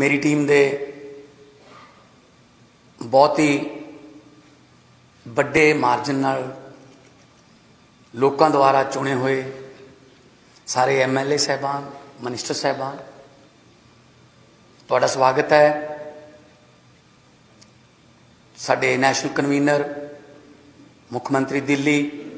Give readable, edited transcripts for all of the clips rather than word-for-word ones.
मेरी टीम दे बहुत ही बड़े मार्जिन नाल लोगों द्वारा चुने हुए सारे MLA साहबान, मिनिस्टर साहबान, तुहाडा स्वागत है। साडे नैशनल कन्वीनर मुख्यमंत्री दिल्ली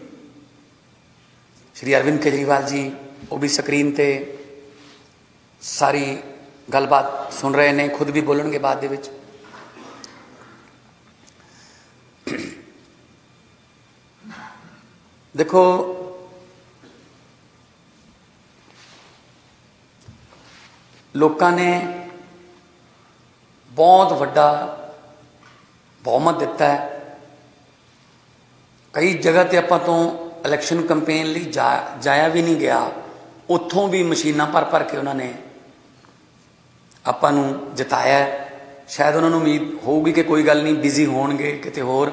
श्री अरविंद केजरीवाल जी वो भी स्क्रीन ते सारी गलबात सुन रहे हैं, खुद भी बोलणगे बाद दे विच। देखो, लोगों ने बहुत वड्डा बहुमत दिता है। कई जगह ते आपां तो इलैक्शन कैंपेन लई जाया भी नहीं गया, उत्थों भी मशीनां भर भर के उन्होंने आपां नूं जिताया। शायद उन्होंने उम्मीद होगी कि कोई गल नहीं, बिजी होणगे किते होर।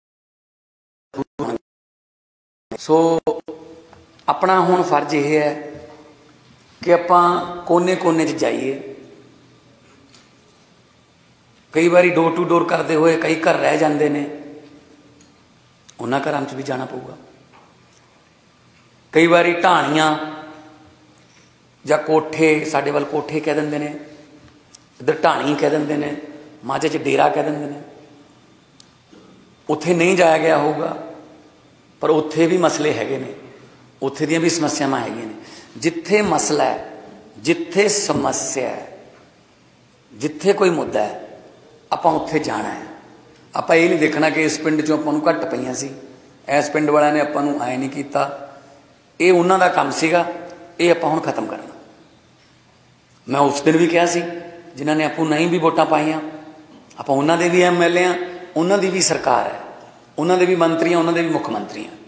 सो अपना हुण फर्ज यह है कि आपां कोने कोने च जाइए। कई बारी डोर टू डोर करते हुए कई घर रह जाते हैं, उन्होंने घरों च भी जाना पऊगा। कई बारी ढाणियां या कोठे, साडे वल कोठे कह देंगे ने, इधर ढाणी कह देंगे ने, माझे च डेरा कह देंगे ने, उत्थे नहीं जाया गया होगा, पर उत्थे भी मसले हैगे ने, उत्थे दियां भी समस्यावां हैगियां ने। जिथे मसला है, जिथे समस्या है, जिथे कोई मुद्दा है, आपां उत्थे जाना है। आपां ये नहीं देखना कि इस पिंड चों आपां नूं घट पईआं सी, इस पिंड वालिआं ने आपां नूं ऐ नहीं कीता, ये उन्हां दा काम सीगा, ये आपां हुण खत्म करना। मैं उस दिन भी कहा सी, जिन्हां ने आपूं नहीं भी वोटां पाईआं, आपां उन्हां दे भी MLA आ, उन्हां दी भी सरकार है, उन्हां दे भी मंत्री, उन्हां दे भी मुख मंत्री हैं।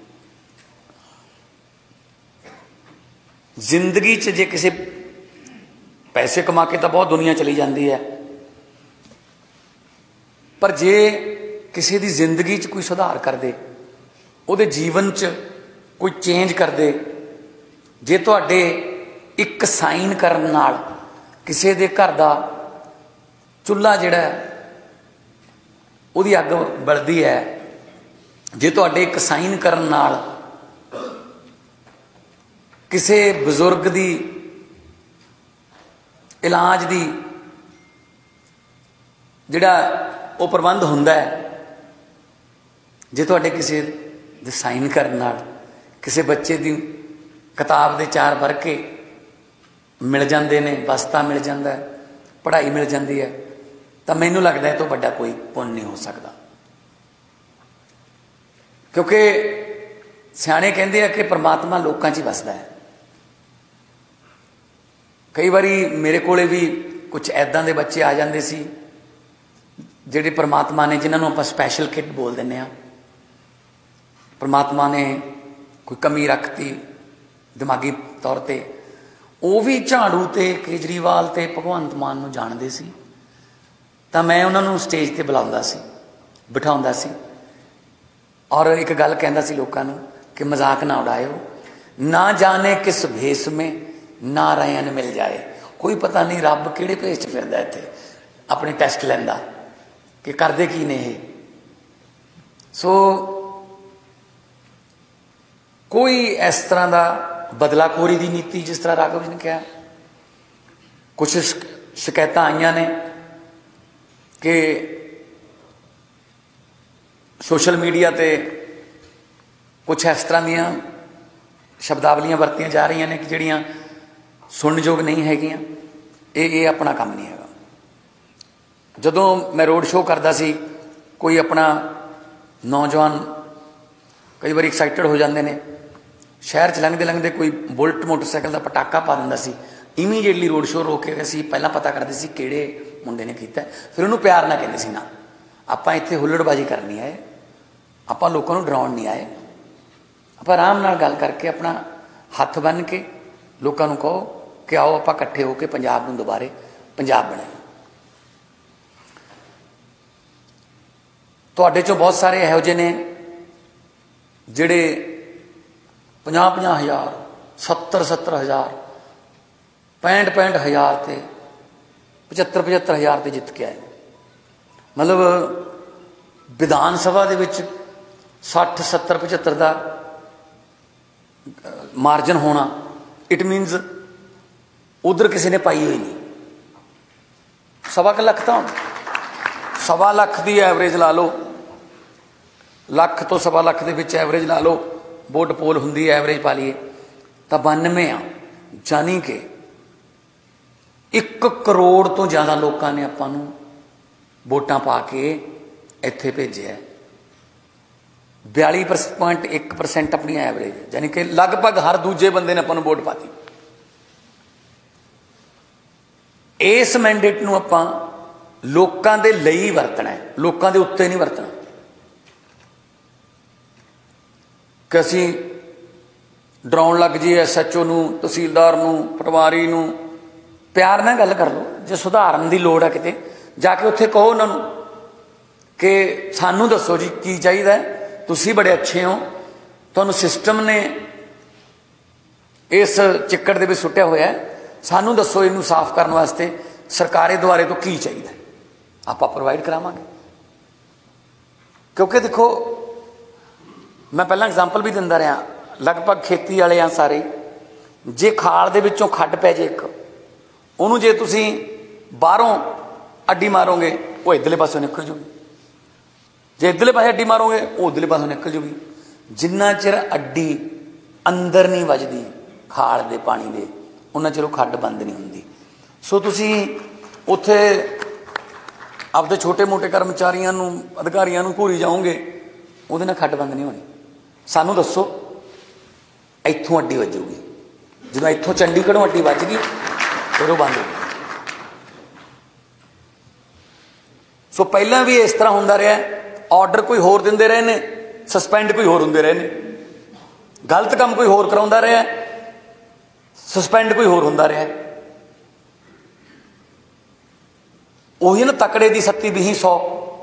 जिंदगी च जे किसी पैसे कमा के तो बहुत दुनिया चली जाती है, पर जे किसी की जिंदगी च कोई सुधार कर दे, उहदे जीवन च कोई चेंज कर दे, जे तुहाडे एक साइन करन नाल किसी दे घर दा चुल्हा जिहड़ा उहदी अग बलदी है, जे तुहाडे एक साइन करन नाल किसी बजुर्ग दी इलाज दी जिहड़ा वो प्रबंध हुंदा है, जे तुहाडे किसी दे साइन करन नाल किसी बच्चे दी किताब दे 4 वर्के मिल जाते ने, बस्ता मिल जाता है, पढ़ाई मिल जाती है, तो मैनू लगता है तो बड़ा कोई पुण्य नहीं हो सकता। क्योंकि सियाणे कहते हैं कि परमात्मा लोगों च ही वसदा है। कई बारी मेरे कोले भी कुछ ऐदां दे बच्चे आ जाते सी जिहड़े परमात्मा ने, जिन्होंने आपां स्पैशल किट बोल दिंदे आ, परमात्मा ने कोई कमी रखती दिमागी तौर पर, वो भी झाड़ू ते केजरीवाल ते भगवंत मान नूं जाणदे सी। तां मैं उन्हां नूं स्टेज ते बुलाउंदा सी, बिठाउंदा सी, और एक गल कहंदा सी लोकां नूं कि मजाक ना उड़ायो, ना जाने किस भेस में नारायण मिल जाए। कोई पता नहीं रब किहड़े भेस च फिरदा इत्थे अपने टेस्ट लैंदा कि करदे की ने ये। सो कोई इस तरह का बदलाखोरी की नीति, जिस तरह राघव जी ने कहा, कुछ शिकायत आईयां ने कि सोशल मीडिया ते कुछ इस तरह दियां शब्दावलियां वरतियां जा रही ने कि जिहड़ियां सुनयोग नहीं हैगियां। ये अपना काम नहीं हैगा। जदों मैं रोड शो करदा सी, कोई अपना नौजवान कई बार एक्साइटेड हो जाते हैं, शहर च लंघते लंघते कोई बुलट मोटरसाइकिल का पटाका पा दिंदा सी, इमीडिएटली रोड शो रोक के असीं पहलां पता करते सी किहड़े मुंडे ने कीता, फिर उन्होंने प्यार ना कहते सी। ना आपां इत्थे हुल्लड़बाजी करनी आए, आपां लोकां नूं डराउण नहीं आए, आपां आराम नाल गल करके अपना हथ बन के लोकां नूं कहो कि आओ आपां इकट्ठे होकर पंजाब नूं दुबारे पंजाब बनाए। तुहाडे चों बहुत सारे इहो जिहे ने जिहड़े 50-50 हज़ार 70-70 हज़ार 65-65 हज़ार ते 75 हज़ार ते जित के आए। मतलब विधान सभा दे विच 60 70 75 का मार्जन होना, इट मीनस उधर किसी ने पाई हुई नहीं। 1.25 लाख तो 1.25 लाख की एवरेज ला लो, लख तो 1.25 लाख के विच एवरेज ला लो, वोट पोल हुंदी एवरेज पा लीए तो 92 आ, जानी कि 1 करोड़ तो ज़्यादा लोगों ने आपां नूं वोटां पा के इत्थे भेजिया। 42.1% अपनी एवरेज, यानी कि लगभग हर दूजे बंदे ने आपां नूं वोट पाती। इस मैंडेट नूं आपां लोकां दे लई वरतना है, लोकां दे उत्ते नहीं वरतना कि असीं डराउण लग जाइए SHO नूं, तहसीलदार नूं, पटवारी नूं। प्यार नाल गल कर लो, जे सुधारन की लोड़ है किते जाके उत्थे कहो उन्होंने कि सानू दसो जी की चाहिए, तुसीं बड़े अच्छे हो, तुहानूं सिस्टम ने इस चिक्कड़ दे विच सुट्टिया होया है, सानू दसो इनू साफ करने वास्ते सरकारे द्वारे तो की चाहिए, आपां प्रोवाइड करावांगे। क्योंकि देखो मैं पहला एग्जाम्पल भी दिंदा रहा, लगभग खेती वाले आ सारे, जे खाल दे विचों खड्ड पै जे एक, उन्होंने जे तुसीं बाहरों अड्डी मारोगे वो इधरले पासों निकल जूगी, जे इधरले पासे अड्डी मारोगे वो उधरले पासों निकल जूगी। जिन्ना चिर अड्डी अंदर नहीं वजदी खाल दे पानी दे, उन्ना चिर खड्ड बंद नहीं हुंदी। सो तुसीं उत्थे आपदे छोटे मोटे कर्मचारियों नूं, अधिकारियों नूं घूरी जाओगे, उहदे नाल खड्ड बंद नहीं होनी। सानू दसो इत्थों अड्डी वजूगी, जो इत्थों चंडीगढ़ों अड्डी वज गई फिर वो बंद हो गई। सो पहला भी इस तरह होंदा रहा, ऑर्डर कोई होर दिंदे रहे ने, सस्पेंड कोई होर हुंदे रहे ने, गलत काम कोई होर कराउंदा रहा, सस्पेंड कोई होर हुंदा रहा। उही ना तकड़े दी 70 20 100,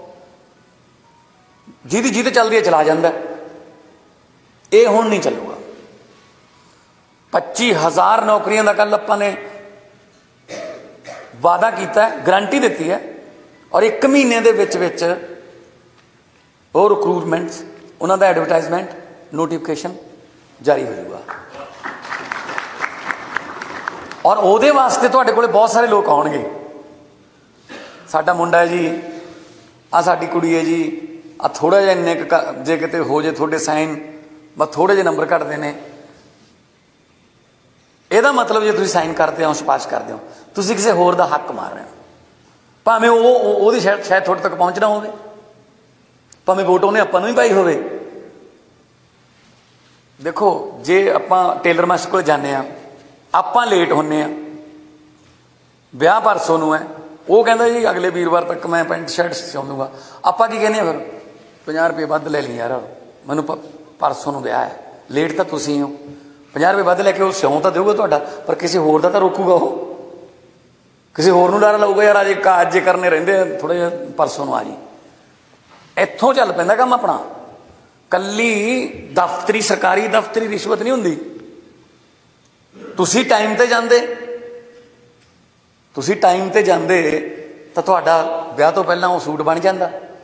जिहदी जिहते चलदी है चला जांदा। ये हुण नहीं चलूगा। 25,000 नौकरियों का कल आपां ने वादा किया, गारंटी दी है, और 1 महीने दे विच विच वो रिक्रूटमेंट्स, उन्होंने एडवरटाइजमेंट नोटिफिकेशन जारी हो जाऊगा। और वो वास्ते तुहाडे कोले बहुत सारे लोग आउणगे, साडा मुंडा है जी, आ साडी कुड़ी है जी, आ थोड़ा जिहा इन्ने जे किते हो जे थोड़े साइन बस थोड़े जे नंबर घटते हैं, यदा मतलब जो तुसीं साइन करते हो, सिफारिश करते हो, तुसीं किसी होर दा हक मार रहे हो, भावें वो शायद थोड़े तक पहुँचना हो, भावें वोट उन्हें आपां नूं ही पाई होवे। देखो जे आपां टेलर मास्टर कोल जाने आ, आपां लेट होने, ब्याह परसों नूं है, वो कहता जी अगले वीरवार तक मैं पेंट शर्ट सिउं दूंगा, आपां की कहने फिर 50 रुपये वध ले ली यार, मैनूं परसों नूं ब्याह है, लेट तो तुसीं हो, 50 रुपये वध लैके वो सिउं तो देऊगा तुहाडा, पर किसी होर दा तां रोकूगा, वो किसी होर नूं डर लाऊगा यार अजे काज जे करने रहिंदे थोड़े जिहा परसों नूं आ जी। इत्थों चल पैंदा काम अपना। कल्ली दफ्तरी सरकारी दफ्तरी रिश्वत नहीं हुंदी, तुसीं टाइम ते जांदे, तुसीं टाइम ते जांदे तां तुहाडा ब्याह तो पहलां वो सूट बन जांदा,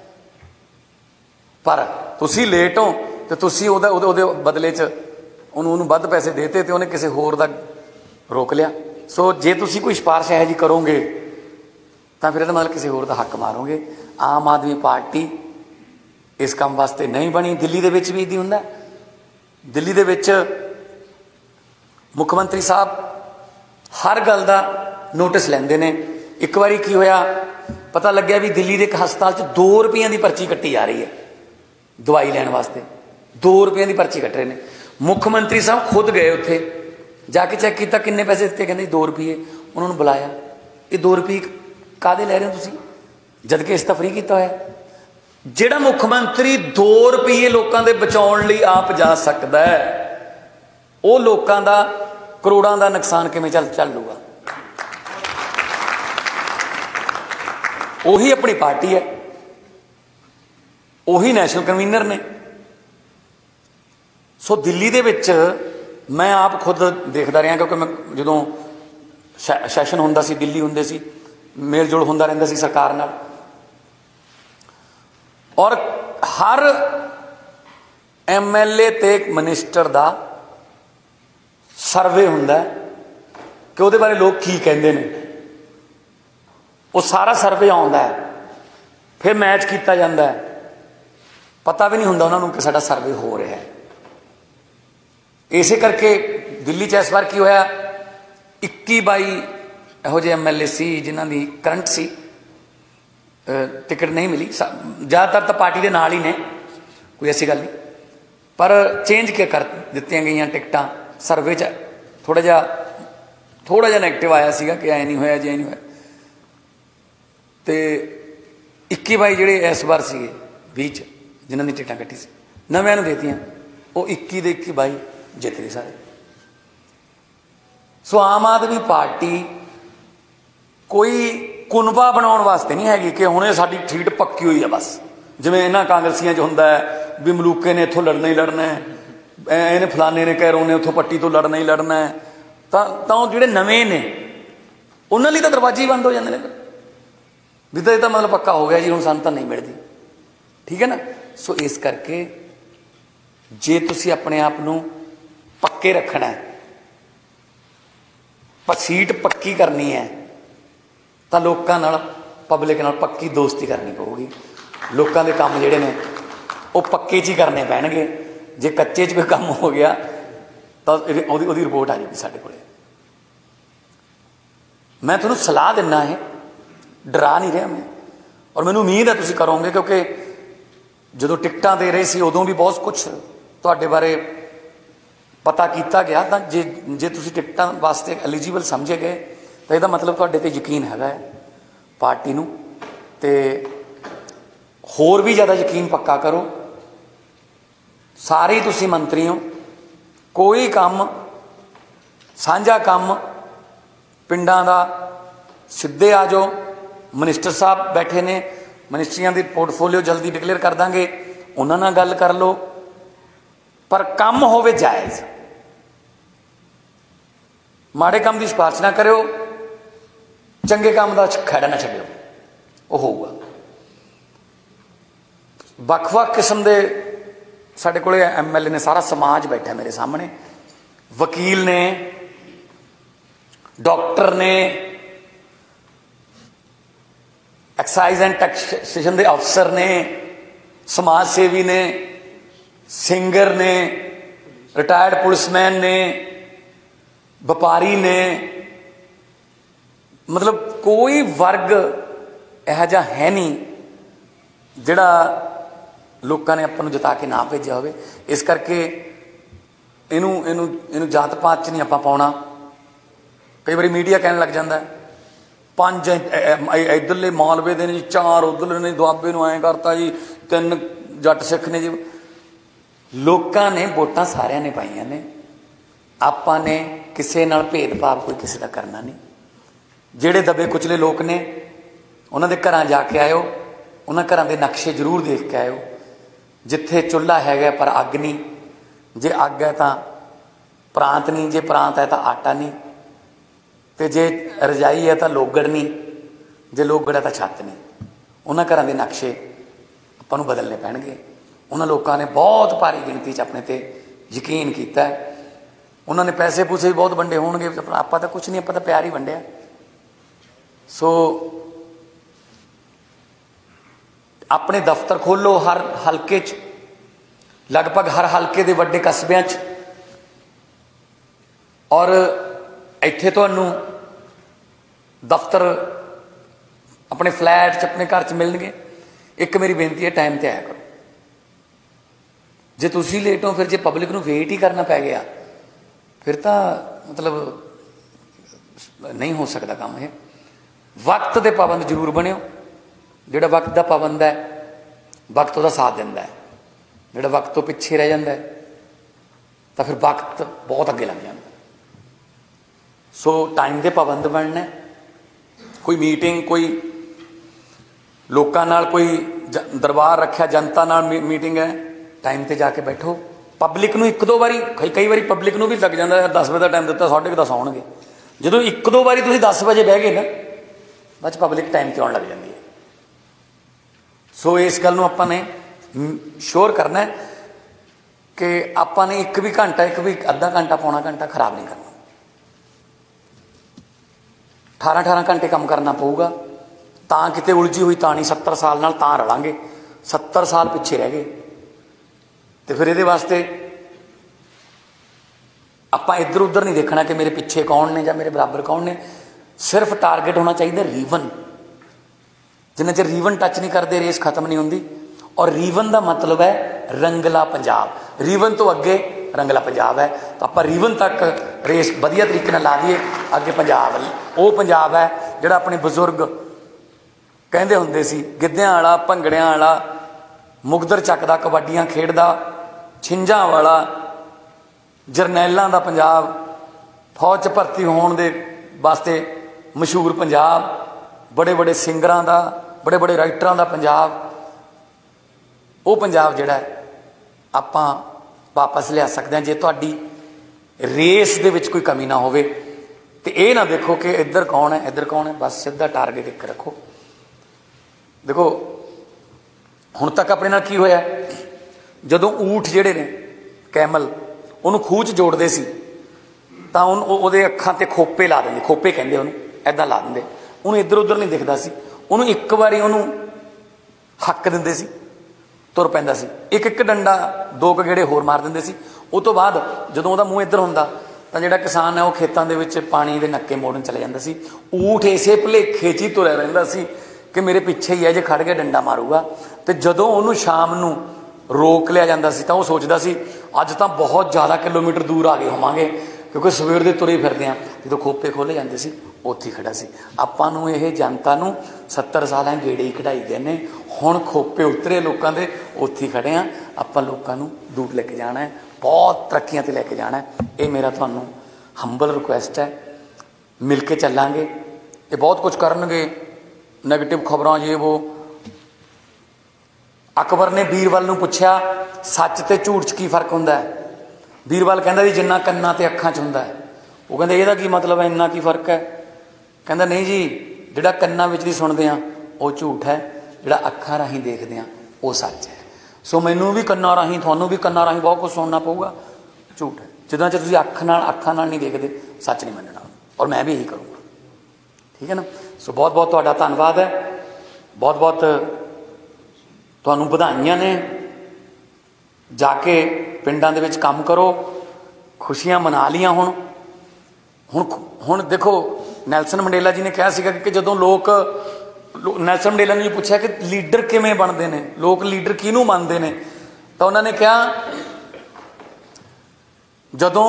पर तुसीं लेट हो तो तुसीं उहदे बदले च उन्होंने वध पैसे देते तो उन्हें किसी होर दा रोक लिया। सो जे तुसीं कोई सिफारिश है जी करोगे तो फिर मतलब किसी होर दा हक मारोगे। आम आदमी पार्टी इस काम वास्ते नहीं बनी। दिल्ली दे विच भी इदां हुंदा, दिल्ली दे विच मुख्यमंत्री साहब हर गल दा नोटिस लैंदे ने। एक बारी की होया पता लग्या भी दिल्ली दे एक हस्पताल च 2 रुपये की पर्ची कट्टी जा रही है दवाई लैण वास्ते, 2 रुपये की पर्ची कट रहे हैं। मुख्यमंत्री साहब खुद गए उत्थे जाके चैक किया किन्ने पैसे दिते, कहते 2 रुपये। उन्होंने बुलाया, ये 2 रुपये काहदे लै रहे हो तुसीं, जबकि इस फ्री किया होया। जिहड़ा मुख्यमंत्री 2 रुपये लोगों के बचाउण लई आप जा सकदा है, वो लोगों का करोड़ों का नुकसान किवें चलूगा। उही अपनी पार्टी है, उही नैशनल कन्वीनर ने। सो दिल्ली दे विच मैं आप खुद देखता रहा, क्योंकि मैं जो सैशन होंदा सी दिल्ली हुंदे सी, मेल जोल होंदा रहिंदा सी सरकार नाल। और हर MLA ते मिनिस्टर दा सर्वे हुंदा कि उहदे बारे लोग की कहंदे ने, वो सारा सर्वे आउंदा है, फिर मैच किया जाता है, पता भी नहीं हुंदा उन्हां नूं कि साडा सर्वे हो रहा है। इसे करके दिल्ली च इस बार की होया, 21-22 इहो जिहे MLA सी जिन्हां दी करंट सी टिकट नहीं मिली। ज़्यादातर तो पार्टी के नाल ही ने, कोई ऐसी गल नहीं, पर चेंज क्या कर दित्तियां गईयां टिकटां। सर्वे च थोड़ा जिहा नैगेटिव आया सीगा कि ऐ नहीं होया, जे नहीं होया। तो 21-22 जिहड़े इस बार सीगे 20 जिन्हां दी टिकटां कट्टी सी, नव्यां नूं देतियां, वो 21 दे 21-22 जित गए सारे। सो आम आदमी पार्टी कोई कुनबा बनाने वास्ते नहीं हैगी कि हुणे साडी सीट पक्की हुई है बस, जिवें इन्हां कांग्रसियां च हुंदा है भी मलूके ने इत्थों लड़ना ही लड़ना है, इन्हें फलाने ने कैरों ने उत्थों पट्टी तो लड़ना ही लड़ना है। तो जिहड़े नवें ने उन्हां लई तां दरवाजे ही बंद हो जांदे ने भी, तो यह मतलब पक्का हो गया जी, हुण सानूं तां नहीं मिलदी। ठीक है ना। सो इस करके जे तुसीं अपने आप नूं पक्के रखना है, पर सीट पक्की करनी है, तो लोगों नाल पब्लिक नाल पक्की दोस्ती करनी पऊगी। लोगों के काम जिहड़े ने वो पक्के च ही करने पैणगे। जे कच्चे च कोई काम हो गया तो उहदी रिपोर्ट आ जाएगी साडे कोले। मैं तुहानूं सलाह दिना है, डरा नहीं रहा मैं, और मैनूं उम्मीद है तुसीं करोगे, क्योंकि जदों टिकटां दे रहे सी उदों भी बहुत कुछ तुहाडे बारे पता किया गया। तो जे तुसीं टिकटां वास्ते एलिजिबल समझे गए तो यह मतलब तुहाडे ते यकीन हैगा है पार्टी नूं, ते होर भी ज़्यादा यकीन पक्का करो। सारे तुसीं मंत्री हो, कोई काम साझा काम पिंडां दा सीधे आ जाओ। मिनिस्टर साहब बैठे ने, मिनिस्ट्रियां दी पोर्टफोलियो जल्दी डिकलेयर कर देंगे, उन्हां नाल गल कर लो, पर काम होवे जायज़। माड़े काम की सिफारिश ना करो, चंगे काम का खैड़ा ना छड्डिओ, वो होऊगा। वख-वख किस्म के साडे कोले MLA ने, सारा समाज बैठा मेरे सामने, वकील ने, डॉक्टर ने, एक्साइज एंड टैक्सेशन के अफसर ने, समाज सेवी ने, सिंगर ने, रिटायर्ड पुलिसमैन ने, व्यापारी ने, मतलब कोई वर्ग इहो जिहा है नहीं जिहड़ा लोगों ने आपां नूं जिता के ना भेजिया होवे। इस करके इनू जात पात च नहीं आपां पाउणा। कई बार मीडिया कहने लग जाता है 5 इधरले मालवे दे ने, 4 उधरले ने, दुआबे नूं ऐं करता जी, 3 जट सिख ने जी। लोगों ने वोटां सारिਆਂ ने पाईयां ने, आपां ने किसी नाल भेदभाव कोई किसी का करना नहीं। ਜਿਹੜੇ दबे कुचले लोग ने उन्होंने घर जाके आयो, उन्होंने घर के नक्शे जरूर देख के आयो। जिथे चुल्हा है पर अग नहीं, जे अग है तो प्रांत नहीं, जे प्रांत है तो आटा नहीं, तो जे रजाई है तो लोगड़ नहीं, जे लोगड़ है तो छत्त नहीं। उन्होंने घर के नक्शे आपां नूं बदलने पैणगे। उन्होंने लोगों ने बहुत भारी गिणती च अपने ते यकीन किया है। उन्होंने पैसे पूसे भी बहुत वंडे होणगे, आपां तां कुछ नहीं, आपां तां प्यार ही वंडिया। सो अपने दफ्तर खोलो हर हल्के च, लगभग हर हल्के दे वड्डे कस्बिਆਂ च, और इत्थे तुहानूं दफ्तर अपने फ्लैट च, अपने घर च मिलणगे। एक मेरी बेनती है, टाइम ते आया करो। जे तुसीं लेट हो, फिर जे पब्लिक नूं वेट ही करना पै गया, फिर तां मतलब नहीं हो सकता काम। ये वक्त के पाबंद जरूर बनियो। जिहड़ा वक्त का पाबंद है, वक्त उसका साथ दिंदा है। जिहड़ा वक्त तो पिछे रह जाता है तो फिर वक्त बहुत अगे लग जाता। सो टाइम के पाबंद बनना। कोई मीटिंग, कोई लोकां नाल कोई दरबार रखा, जनता नाल मीटिंग है, टाइम ते जाके बैठो। पब्लिक नूं 1-2 बारी, कई बारी पब्लिक नूं भी लग जाता है 10 बजे का टाइम दिता, 10:30 आउणगे। जदों 1-2 बारी तुसीं 10 बजे बह गए ना, बस पब्लिक टाइम ते आउण लग जाती है। सो इस गल नूं आपां ने श्योर करना है कि आपां ने एक भी घंटा, एक भी अद्धा घंटा, पौना घंटा खराब नहीं करना। 18-18 घंटे काम करना पऊगा, तां किते उलझी हुई ताणी 70 साल नाल तां रलांगे। 70 साल पिछे रह गए तो फिर ये वास्ते आपां इधर उधर नहीं देखना कि मेरे पिछे कौन ने या मेरे बराबर कौन ने। सिर्फ टारगेट होना चाहिए रीवन। जिन्ना चਿਰ रीवन टच नहीं करते रेस खत्म नहीं होंगी। और रीवन का मतलब है रंगला पंजाब। रीवन तो अगे रंगला पंजाब है, तो आप रीवन तक रेस वधिया तरीके नाल ला दीए। अगे पंजाब वो पंजाब है जिहड़ा अपने बजुर्ग कहंदे हुंदे सी, गिद्धियां वाला, भंगड़ियां वाला, मुगदर चकदा, कबड्डियां खेडदा, छिंजां वाला, जरनैलों का पंजाब, फौज च भर्ती होने दे वास्ते मशहूर पंजाब, बड़े बड़े सिंगरां का, बड़े बड़े राइटरां का पंजाब। वो पंजाब जिहड़ा आपां वापस लिया सकते हैं जे तुहाडी रेस दे विच कोई कमी ना होवे। तो ये ना देखो कि इधर कौन है इधर कौन है, बस सीधा टारगेट एक रखो। देखो हुण तक अपने नाल की होया, जदों ऊठ जिहड़े ने कैमल उन्होंने खूह च जोड़ते सी तां उहदे अखां ते खोपे ला देंदे, खोपे कहंदे उहनूं, ऐदां ला देंदे, उहनूं इधर उधर नहीं दिखदा सी। उहनूं एक बारी उहनूं हक दिंदे सी, तुर पैंदा सी, एक एक डंडा 2 गेड़े होर मार दिंदे सी। उस तो बाद जदों उहदा मूँह इधर हुंदा तां जिहड़ा किसान है वो खेतां दे विच पानी दे नक्के मोड़न चले जांदा सी। ऊठ इसे भुलेखे च ही तुरिया रहिंदा सी कि मेरे पिछे ही है, जे खड़ के डंडा मारूगा। तो जदों उहनूं शाम नूं रोक लिया जाता सी तां वो सोचदा सी अज तां बहुत ज़्यादा किलोमीटर दूर आ गए होवांगे, क्योंकि सवेर दे तुरे फिरदे आ। जो खोपे खोले जाते सी उत्थे खड़ा सी। आपां नूं ये जनता नूं 70 साल गेड़े ही कढ़ाई गए ने, हुण खोपे उतरे लोगों के, उत्थे खड़े आ। आपां लोगों नूं दूर लेके जाना है, बहुत तरक्कियां ते लेके जाना है। ये मेरा तुहानूं हंबल रिक्वेस्ट है, मिल के चलांगे। ये बहुत कुछ करनगे, नैगेटिव खबरों ये वो। अकबर ने बीरबल नूं पुछया सच ते झूठ च की फर्क हुंदा है। बीरबल कहंदा जी जिन्ना कन्नां ते अखां च हुंदा है। वो कहंदे इहदा की मतलब है, इन्ना की फर्क है? कहंदा नहीं जी, जिहड़ा कन्नां विच दी सुणदे आ वो झूठ है, जिहड़ा अखां राहीं देखदे आ वो सच है। सो मैनूं भी कन्नां राहीं, तुहानूं भी कन्नां राहीं बहुत कुछ सुनना पऊगा, झूठ है। जिद्दां च तुसीं अखां नाल नहीं देखदे, सच नहीं मनना। और मैं भी यही करूँगा, ठीक है ना। सो बहुत बहुत तुहाडा धन्नवाद है, बहुत बहुत तुहानूं बधाइयां ने। जाके पिंडां दे विच काम करो, खुशियां मना लियां। हुण देखो नैल्सन मंडेला जी ने कहा सीगा कि जदों लोग नैल्सन मंडेला ने पूछा कि लीडर किवें बनदे ने, लोग लीडर किहनूं मनदे ने, तो उन्होंने कहा जदों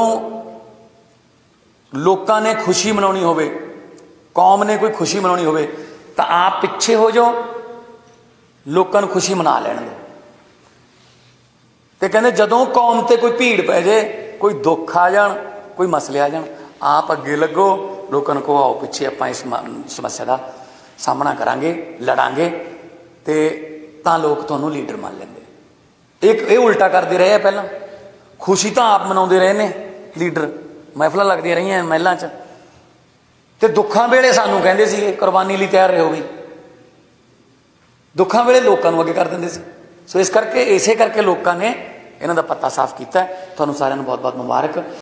लोकां ने खुशी मनाउणी होवे, कौम ने कोई खुशी मनाउणी होवे, तो आप पिछे हो जाओ, लोगों को खुशी मना लैण दो। तो कहते जदों कौम ते कोई भीड़ पै जाए, कोई दुख आ जान, कोई मसले आ जान, आप अगे लगो, लोगों को आओ पिछे आपां इस समस्या का सामना करांगे, लड़ांगे, तो लोग तुहानूं लीडर मान लेंगे। एक ये उल्टा करते रहे पहला, खुशी तो आप मनाउंदे रहे ने लीडर, महफिल लगदियां रहियां महलों च, तो दुखां वेले सानूं कहंदे सी कुरबानी लई तैयार रहो भी, दुखां वेले लोगों को अगे कर देंदे सी। सो इस करके इसे करके लोगों ने इन्हां दा पत्ता साफ किया। तुहानूं सारिआं नूं बहुत बहुत मुबारक।